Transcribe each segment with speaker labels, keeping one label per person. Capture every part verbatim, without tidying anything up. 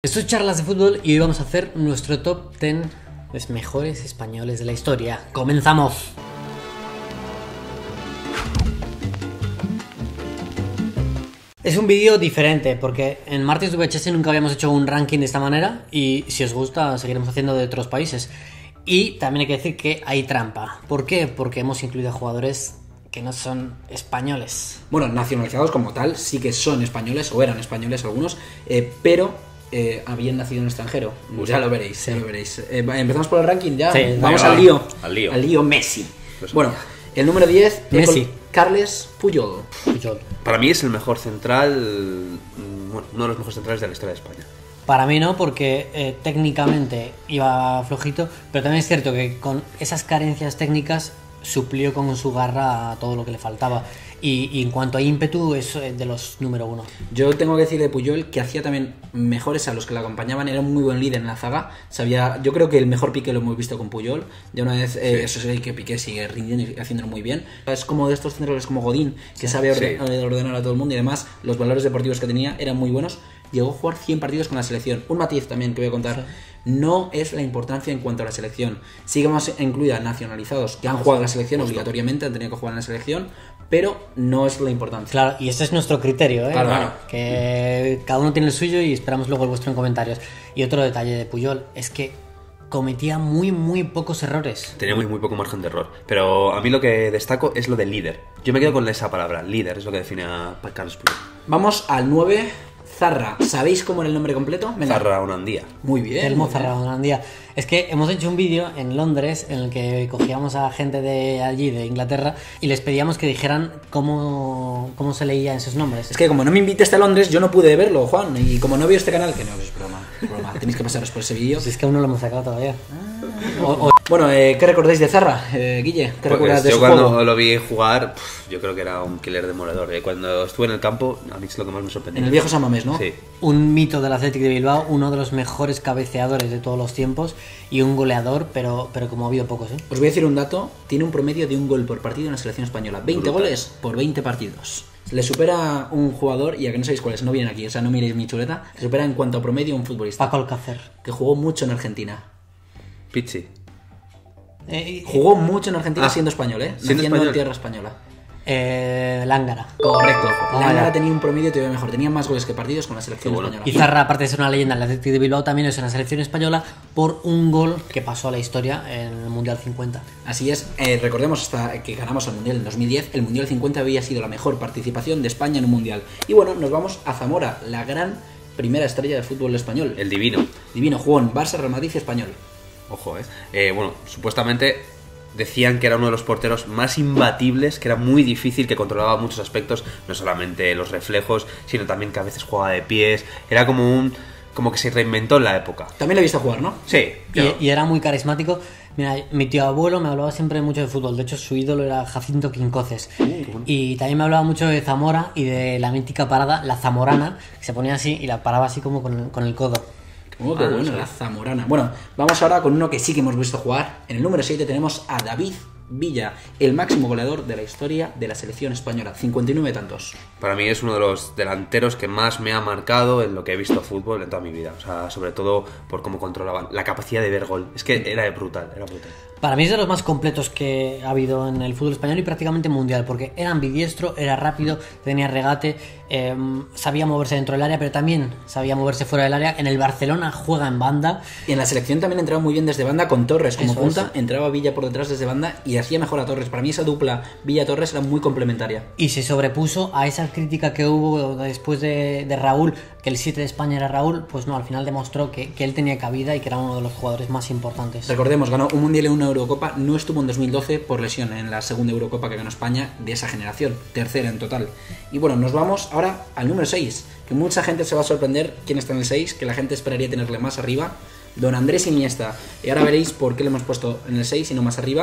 Speaker 1: Esto es Charlas de Fútbol y hoy vamos a hacer nuestro top diez los mejores españoles de la historia. ¡Comenzamos! Es un vídeo diferente porque en Martins V H S nunca habíamos hecho un ranking de esta manera y si os gusta seguiremos haciendo de otros países. Y también hay que decir que hay trampa. ¿Por qué? Porque hemos incluido a jugadores que no son españoles.
Speaker 2: Bueno, nacionalizados como tal, sí que son españoles o eran españoles algunos, eh, pero eh, habían nacido en el extranjero. Pues ya lo veréis, sí. ya lo veréis. Eh, empezamos por el ranking ya.
Speaker 1: Sí,
Speaker 2: Vamos
Speaker 3: va,
Speaker 2: al lío.
Speaker 3: Al lío.
Speaker 2: Al lío Messi.
Speaker 3: Pues
Speaker 2: bueno, el número diez,
Speaker 1: Messi.
Speaker 2: Carles Puyol.
Speaker 1: Puyol.
Speaker 3: Para mí es el mejor central, bueno, uno de los mejores centrales de la historia de España.
Speaker 1: Para mí no, porque eh, técnicamente iba flojito, pero también es cierto que con esas carencias técnicas suplió con su garra todo lo que le faltaba. Y, y en cuanto a ímpetu, es de los número uno.
Speaker 2: Yo tengo que decir de Puyol que hacía también mejores a los que le acompañaban. Era un muy buen líder en la zaga. Sabía, yo creo que el mejor Piqué lo hemos visto con Puyol. De una vez, eh, eso es que Piqué sigue rindiendo y haciéndolo muy bien. Es como de estos centrales como Godín, que
Speaker 1: sí,
Speaker 2: sabe orden,
Speaker 3: sí.
Speaker 2: ordenar a todo el mundo. Y además, los valores deportivos que tenía eran muy buenos. Llegó a jugar cien partidos con la selección. Un matiz también que voy a contar. Sí. No es la importancia en cuanto a la selección. Sí que hemos incluido nacionalizados que han jugado en la selección Justo. obligatoriamente, han tenido que jugar en la selección, pero no es la importancia.
Speaker 1: Claro, y este es nuestro criterio, ¿eh?
Speaker 2: Claro, claro.
Speaker 1: Que cada uno tiene el suyo y esperamos luego el vuestro en comentarios. Y otro detalle de Puyol es que cometía muy, muy pocos errores.
Speaker 3: Tenía muy, muy poco margen de error. Pero a mí lo que destaco es lo de líder. Yo me quedo con esa palabra, líder, es lo que define a Carles Puyol.
Speaker 2: Vamos al nueve. Zarra, ¿sabéis cómo era el nombre completo?
Speaker 3: Venga. Zarra Onandía.
Speaker 2: Muy bien.
Speaker 1: Telmo Zarra Onandía. Es que hemos hecho un vídeo en Londres en el que cogíamos a gente de allí, de Inglaterra, y les pedíamos que dijeran cómo, cómo se leían esos nombres.
Speaker 2: Es que como no me invitaste a Londres, yo no pude verlo, Juan. Y como no veo este canal, que no, es broma, es broma. Tenéis que pasaros por ese vídeo.
Speaker 1: Si es que aún no lo hemos sacado todavía.
Speaker 2: Ah, o, o... Bueno, eh, ¿qué recordáis de Zarra, eh, Guille? ¿Qué
Speaker 3: pues
Speaker 2: recuerdas de
Speaker 3: yo
Speaker 2: su
Speaker 3: cuando
Speaker 2: juego?
Speaker 3: lo vi jugar, pff, yo creo que era un killer demoledor. Eh. Cuando estuve en el campo, a mí es lo que más me sorprendió.
Speaker 2: En el viejo San Mamés, ¿no?
Speaker 3: Sí.
Speaker 1: Un mito del Athletic de Bilbao, uno de los mejores cabeceadores de todos los tiempos y un goleador, pero, pero como ha habido pocos, ¿eh?
Speaker 2: Os voy a decir un dato, tiene un promedio de un gol por partido en la selección española. veinte
Speaker 3: Brutal.
Speaker 2: Goles por veinte partidos. Le supera un jugador, y a que no sabéis cuáles, no vienen aquí, o sea, no miréis mi chuleta, le supera en cuanto a promedio un futbolista.
Speaker 1: Paco Alcácer.
Speaker 2: Que jugó mucho en Argentina.
Speaker 3: Pizzi.
Speaker 1: Eh,
Speaker 2: Jugó mucho en Argentina
Speaker 3: ah,
Speaker 2: siendo español, ¿eh?
Speaker 3: Siendo
Speaker 2: Naciendo
Speaker 3: español.
Speaker 2: en tierra española.
Speaker 1: Eh, Lángara.
Speaker 2: Correcto.
Speaker 1: Oh,
Speaker 2: Lángara
Speaker 1: ya.
Speaker 2: tenía un promedio todavía mejor. Tenía más goles que partidos con la selección
Speaker 3: Bueno.
Speaker 2: española.
Speaker 1: Y Zarra, aparte de ser una leyenda en el Athletic de Bilbao, también es en la selección española por un gol que pasó a la historia en el Mundial cincuenta.
Speaker 2: Así es. Eh, recordemos hasta que ganamos el Mundial en dos mil diez. El Mundial cincuenta había sido la mejor participación de España en un Mundial. Y bueno, nos vamos a Zamora, la gran primera estrella del fútbol español.
Speaker 3: El divino.
Speaker 2: Divino, jugó en Barça, Real Madrid y Español.
Speaker 3: Ojo, eh. eh. Bueno, supuestamente decían que era uno de los porteros más imbatibles, que era muy difícil, que controlaba muchos aspectos, no solamente los reflejos, sino también que a veces jugaba de pies. Era como un como que se reinventó en la época.
Speaker 2: También lo he visto jugar, ¿no?
Speaker 3: Sí.
Speaker 1: Y, y era muy carismático. Mira, mi tío abuelo me hablaba siempre mucho de fútbol. De hecho, su ídolo era Jacinto Quincoces.
Speaker 3: Uh, bueno.
Speaker 1: Y también me hablaba mucho de Zamora y de la mítica parada, la zamorana, que se ponía así y la paraba así como con el, con el codo.
Speaker 2: Oh, qué
Speaker 3: Ah,
Speaker 2: bueno,
Speaker 3: no sé.
Speaker 2: la zamorana. Bueno, vamos ahora con uno que sí que hemos visto jugar. En el número siete tenemos a David Villa, el máximo goleador de la historia de la selección española, cincuenta y nueve tantos.
Speaker 3: Para mí es uno de los delanteros que más me ha marcado en lo que he visto fútbol en toda mi vida. O sea, sobre todo por cómo controlaban la capacidad de ver gol. Es que era brutal, era brutal.
Speaker 1: Para mí es de los más completos que ha habido en el fútbol español y prácticamente mundial, porque era ambidiestro, era rápido, tenía regate, eh, sabía moverse dentro del área, pero también sabía moverse fuera del área. En el Barcelona juega en banda.
Speaker 2: Y en la selección también entraba muy bien desde banda con Torres como
Speaker 1: Eso,
Speaker 2: punta,
Speaker 1: eso.
Speaker 2: entraba Villa por detrás desde banda y hacía mejor a Torres. Para mí esa dupla Villa-Torres era muy complementaria.
Speaker 1: Y se sobrepuso a esa crítica que hubo después de, de Raúl, que el siete de España era Raúl. Pues no, al final demostró que, que él tenía cabida y que era uno de los jugadores más importantes.
Speaker 2: Recordemos, ganó un Mundial y una Eurocopa, no estuvo en dos mil doce por lesión en la segunda Eurocopa que ganó España de esa generación, tercera en total. Y bueno, nos vamos ahora al número seis, que mucha gente se va a sorprender quién está en el seis, que la gente esperaría tenerle más arriba. Don Andrés Iniesta. Y ahora veréis por qué le hemos puesto en el seis y no más arriba.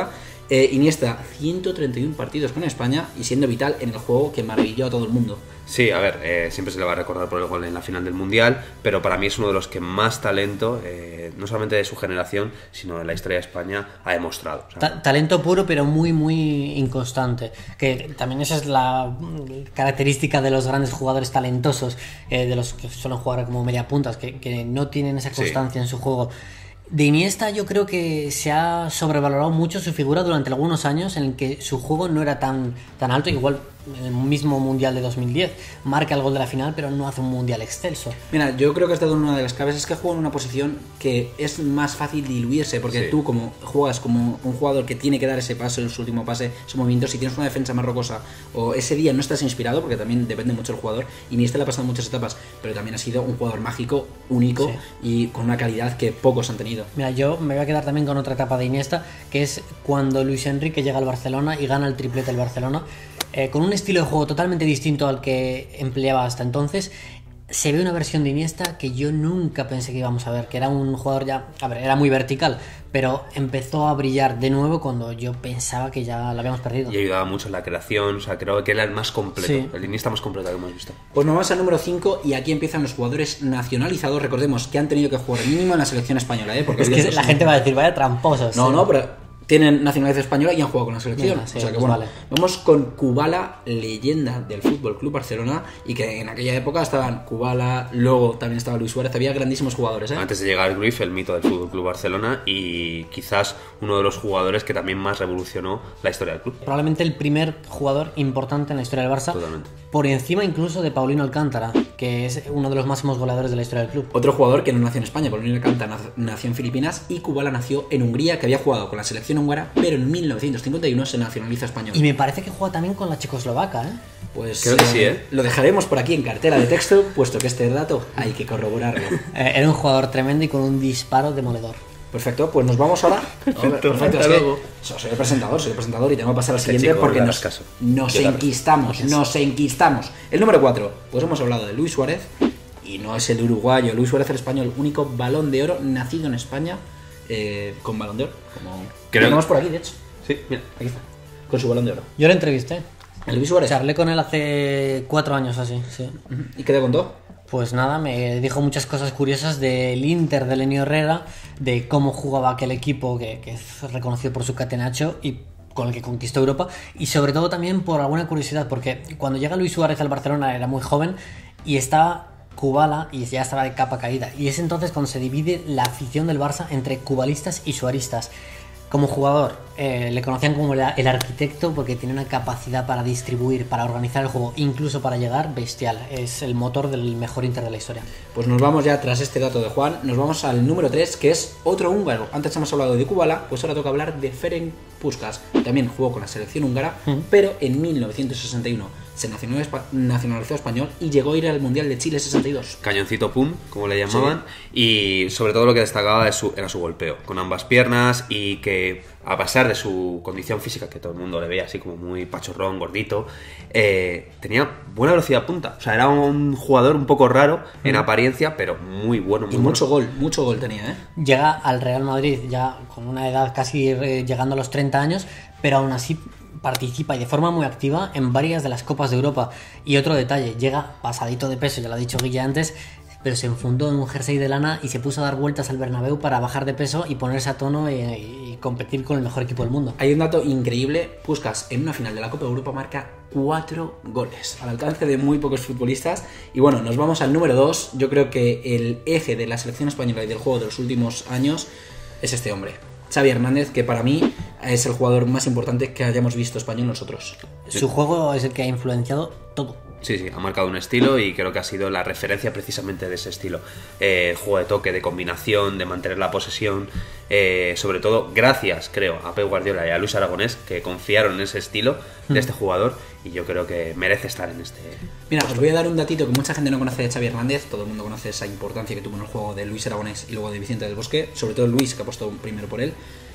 Speaker 2: Eh, Iniesta, ciento treinta y uno partidos con España y siendo vital en el juego que maravilló a todo el mundo.
Speaker 3: Sí, a ver, eh, siempre se le va a recordar por el gol en la final del Mundial, pero para mí es uno de los que más talento, eh, no solamente de su generación, sino de la historia de España, ha demostrado. O sea,
Speaker 1: Ta- talento puro, pero muy, muy inconstante. Que también esa es la característica de los grandes jugadores talentosos, eh, de los que suelen jugar como media puntas, que, que no tienen esa constancia sí. en su juego. De Iniesta yo creo que se ha sobrevalorado mucho su figura durante algunos años en el que su juego no era tan, tan alto, igual en el mismo Mundial de dos mil diez marca el gol de la final pero no hace un Mundial excelso.
Speaker 2: Mira, yo creo que esta es una de las claves, es que juega en una posición que es más fácil diluirse, porque sí. tú como juegas como un jugador que tiene que dar ese paso, en su último pase, ese movimiento, si tienes una defensa más rocosa o ese día no estás inspirado, porque también depende mucho del jugador, y ni este le ha pasado en muchas etapas, pero también ha sido un jugador mágico, único sí. y con una calidad que pocos han tenido.
Speaker 1: Mira, yo me voy a quedar también con otra etapa de Iniesta, que es cuando Luis Enrique llega al Barcelona y gana el triplete del Barcelona, eh, con un estilo de juego totalmente distinto al que empleaba hasta entonces. Se ve una versión de Iniesta que yo nunca pensé que íbamos a ver, que era un jugador ya, a ver, era muy vertical, pero empezó a brillar de nuevo cuando yo pensaba que ya lo habíamos perdido.
Speaker 3: Y ayudaba mucho en la creación, o sea, creo que era el más completo,
Speaker 1: sí.
Speaker 3: el Iniesta más completo que hemos visto.
Speaker 2: Pues nos vamos al número cinco y aquí empiezan los jugadores nacionalizados, recordemos que han tenido que jugar mínimo en la selección española, ¿eh? Porque
Speaker 1: es que la gente va a decir, vaya tramposos.
Speaker 2: No,
Speaker 1: sí.
Speaker 2: no, pero tienen nacionalidad española y han jugado con la selección.
Speaker 1: Mira, sí,
Speaker 2: o sea que
Speaker 1: pues
Speaker 2: bueno,
Speaker 1: vale.
Speaker 2: Vamos con Kubala, leyenda del Fútbol Club Barcelona, y que en aquella época estaban Kubala, luego también estaba Luis Suárez, había grandísimos jugadores, ¿eh?
Speaker 3: Antes de llegar al Cruyff, el mito del Fútbol Club Barcelona, y quizás uno de los jugadores que también más revolucionó la historia del club.
Speaker 1: Probablemente el primer jugador importante en la historia del Barça.
Speaker 3: Totalmente.
Speaker 1: Por encima incluso de Paulino Alcántara, que es uno de los máximos goleadores de la historia del club.
Speaker 2: Otro jugador que no nació en España, Paulino Alcántara nació en Filipinas, y Kubala nació en Hungría, que había jugado con la selección húngara, pero en mil novecientos cincuenta y uno se nacionaliza español.
Speaker 1: Y me parece que juega también con la checoslovaca, ¿eh?
Speaker 2: Pues
Speaker 3: creo que sí, ¿eh?
Speaker 2: Lo dejaremos por aquí en cartera de texto, puesto que este dato hay que corroborarlo.
Speaker 1: Eh, era un jugador tremendo y con un disparo demoledor.
Speaker 2: Perfecto, pues nos vamos ahora.
Speaker 3: Perfecto,
Speaker 2: Perfecto, es que soy el presentador, soy el presentador y tengo que pasar al siguiente chico, porque nos,
Speaker 3: caso.
Speaker 2: nos enquistamos, nos enquistamos. El número cuatro, pues hemos hablado de Luis Suárez, y no es el uruguayo, Luis Suárez el español, único balón de oro nacido en España eh, con balón de oro. Como
Speaker 3: Creo...
Speaker 2: tenemos por aquí, de hecho.
Speaker 3: Sí, mira,
Speaker 2: aquí está, con su balón de oro.
Speaker 1: Yo lo entrevisté.
Speaker 2: ¿El Luis Suárez?
Speaker 1: Charlé con él hace cuatro años así, sí.
Speaker 2: ¿Y qué te contó?
Speaker 1: Pues nada, me dijo muchas cosas curiosas del Inter de Lenio Herrera, de cómo jugaba aquel equipo que, que es reconocido por su catenacho y con el que conquistó Europa, y sobre todo también por alguna curiosidad, porque cuando llega Luis Suárez al Barcelona era muy joven y estaba Kubala y ya estaba de capa caída, y es entonces cuando se divide la afición del Barça entre cubalistas y suaristas. Como jugador, eh, le conocían como el, el arquitecto porque tiene una capacidad para distribuir, para organizar el juego, incluso para llegar bestial. Es el motor del mejor Inter de la historia.
Speaker 2: Pues nos vamos ya, tras este dato de Juan, nos vamos al número tres, que es otro húngaro. Antes hemos hablado de Kubala, pues ahora toca hablar de Ferenc Puskás. También jugó con la selección húngara, ¿Mm? pero en mil novecientos sesenta y uno se nacionalizó español y llegó a ir al Mundial de Chile sesenta y dos.
Speaker 3: Cañoncito pum, como le llamaban, sí. Y sobre todo lo que destacaba su, era su golpeo, con ambas piernas, y que a pesar de su condición física, que todo el mundo le veía así como muy pachorrón, gordito, eh, tenía buena velocidad punta. O sea, era un jugador un poco raro en mm. apariencia, pero muy bueno. Muy
Speaker 2: y
Speaker 3: bueno.
Speaker 2: mucho gol, mucho gol tenía, ¿eh?
Speaker 1: Llega al Real Madrid ya con una edad casi eh, llegando a los treinta años, pero aún así participa y de forma muy activa en varias de las Copas de Europa. Y otro detalle, llega pasadito de peso, ya lo ha dicho Guille antes, pero se enfundó en un jersey de lana y se puso a dar vueltas al Bernabéu para bajar de peso y ponerse a tono y, y competir con el mejor equipo del mundo.
Speaker 2: Hay un dato increíble, Puskás en una final de la Copa de Europa marca cuatro goles, al alcance de muy pocos futbolistas. Y bueno, nos vamos al número dos. Yo creo que el eje de la selección española y del juego de los últimos años es este hombre, Xavi Hernández, que para mí es el jugador más importante que hayamos visto español nosotros.
Speaker 1: Su juego es el que ha influenciado todo.
Speaker 3: Sí, sí, ha marcado un estilo y creo que ha sido la referencia precisamente de ese estilo. Eh, juego de toque, de combinación, de mantener la posesión, eh, sobre todo gracias, creo, a Pep Guardiola y a Luis Aragonés, que confiaron en ese estilo de este jugador, y yo creo que merece estar en este...
Speaker 2: Mira, os voy a dar un datito que mucha gente no conoce de Xavi Hernández. Todo el mundo conoce esa importancia que tuvo en el juego de Luis Aragonés y luego de Vicente del Bosque, sobre todo Luis, que ha puesto primero por él.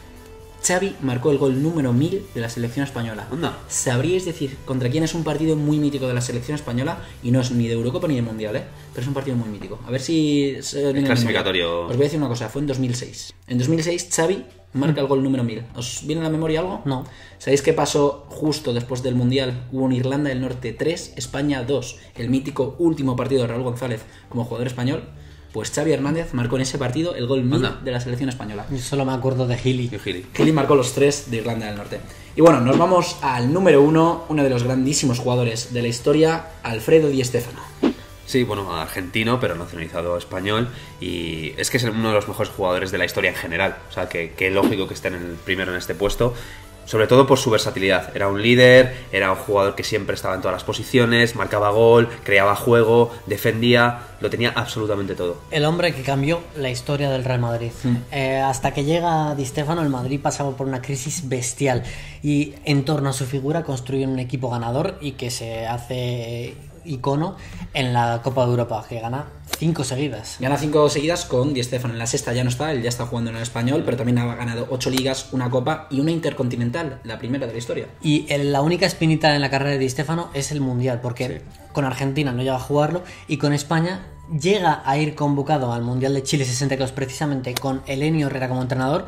Speaker 2: Xavi marcó el gol número mil de la selección española.
Speaker 3: Anda.
Speaker 2: ¿Sabríais decir contra quién es un partido muy mítico de la selección española? Y no es ni de Eurocopa ni de Mundial, ¿eh? Pero es un partido muy mítico. A ver si...
Speaker 3: El clasificatorio...
Speaker 2: Os voy a decir una cosa, fue en dos mil seis. En dos mil seis Xavi marca el gol número mil. ¿Os viene a la memoria algo?
Speaker 1: No.
Speaker 2: ¿Sabéis qué pasó justo después del Mundial? Hubo un Irlanda del Norte tres, España dos, el mítico último partido de Raúl González como jugador español. Pues Xavi Hernández marcó en ese partido el gol mil
Speaker 3: Anda.
Speaker 2: de la selección española.
Speaker 1: Yo solo me acuerdo de Healy.
Speaker 3: Yo, Gili.
Speaker 2: Kelly marcó los tres de Irlanda del Norte. Y bueno, nos vamos al número uno, uno de los grandísimos jugadores de la historia, Alfredo Di Stéfano.
Speaker 3: Sí, bueno, argentino, pero nacionalizado español. Y es que es uno de los mejores jugadores de la historia en general. O sea, que, que lógico que esté en el primero en este puesto. Sobre todo por su versatilidad. Era un líder, era un jugador que siempre estaba en todas las posiciones, marcaba gol, creaba juego, defendía, lo tenía absolutamente todo.
Speaker 1: El hombre que cambió la historia del Real Madrid. Mm. Eh, hasta que llega Di Stéfano, el Madrid pasaba por una crisis bestial. Y en torno a su figura construyen un equipo ganador y que se hace icono en la Copa de Europa, que gana cinco seguidas.
Speaker 2: Gana cinco seguidas con Di Stéfano. En la sexta ya no está, él ya está jugando en el español, pero también ha ganado ocho ligas, una Copa y una Intercontinental, la primera de la historia.
Speaker 1: Y el, la única espinita en la carrera de Di Stéfano es el Mundial, porque sí. Con Argentina no llega a jugarlo y con España llega a ir convocado al Mundial de Chile sesenta y dos precisamente con Elenio Herrera como entrenador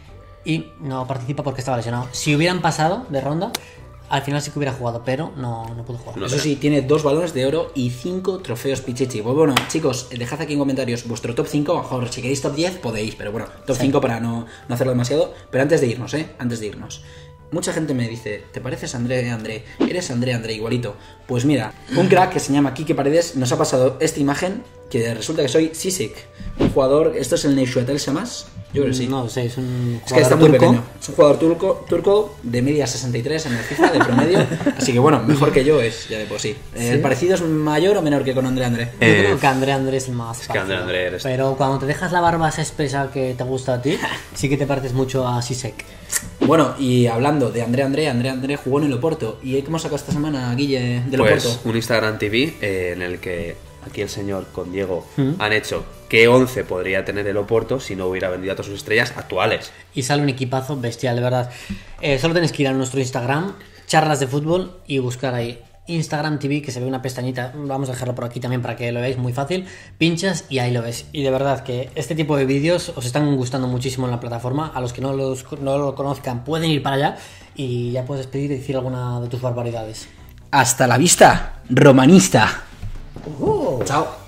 Speaker 1: y no participa porque estaba lesionado. Si hubieran pasado de ronda, al final sí que hubiera jugado, pero no, no pudo jugar.
Speaker 2: Eso sí, tiene dos balones de oro y cinco trofeos Pichichi. Pues bueno, chicos, dejad aquí en comentarios vuestro top cinco. Mejor, si queréis top diez, podéis, pero bueno, top sí. cinco para no, no hacerlo demasiado. Pero antes de irnos, ¿eh? Antes de irnos. Mucha gente me dice, ¿te pareces a André André? ¿Eres André André igualito? Pues mira, un crack que se llama Quique Paredes nos ha pasado esta imagen que resulta que soy Sisek, un jugador, ¿esto es el Neuchâtel Xamax? Yo creo que sí.
Speaker 1: No sé, es un
Speaker 2: es que está muy pequeño. Es un jugador turco, turco de media sesenta y tres en el FIFA, de promedio. Así que bueno, mejor que yo es, ya de por sí. ¿Sí? ¿El parecido es mayor o menor que con André André?
Speaker 1: Yo eh, creo que André André es el más
Speaker 3: es que André André eres...
Speaker 1: Pero cuando te dejas la barba esa espesa que te gusta a ti, sí que te pareces mucho a Sisek.
Speaker 2: Bueno, y hablando de André André, André André jugó en el Oporto. ¿Y cómo sacó esta semana, Guille, del
Speaker 3: pues,
Speaker 2: Oporto?
Speaker 3: Un Instagram T V eh, en el que aquí el señor con Diego ¿Mm? han hecho qué once podría tener el Oporto si no hubiera vendido a todas sus estrellas actuales.
Speaker 1: Y sale un equipazo bestial, de verdad. Eh, solo tenéis que ir a nuestro Instagram, charlas de fútbol, y buscar ahí Instagram T V, que se ve una pestañita. Vamos a dejarlo por aquí también para que lo veáis, muy fácil. Pinchas y ahí lo ves. Y de verdad que este tipo de vídeos os están gustando muchísimo en la plataforma. A los que no, los, no lo conozcan pueden ir para allá y ya puedes pedir y decir alguna de tus barbaridades.
Speaker 2: Hasta la vista, romanista.
Speaker 1: Uh.
Speaker 2: Chao.